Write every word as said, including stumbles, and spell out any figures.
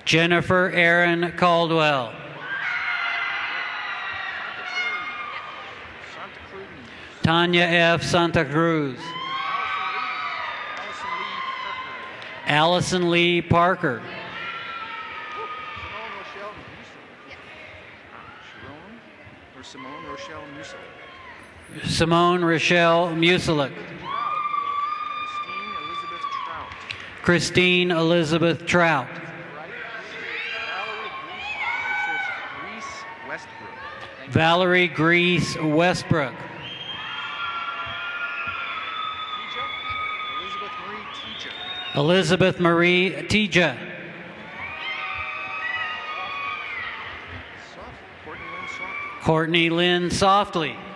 Jennifer Erin Caldwell. Tanya F. Santa Cruz. Allison Lee Parker. Simone Rochelle Muselik. Simone Rochelle Muselik. Kristine Elizabeth Trout. Kristine Elizabeth Trout. Valerie Grease Westbrook. Valerie Grease Westbrook. Elizabeth Marie Teja. Elizabeth Marie Tija. Courtney Lynn Softly. Courtney Lynn Softly.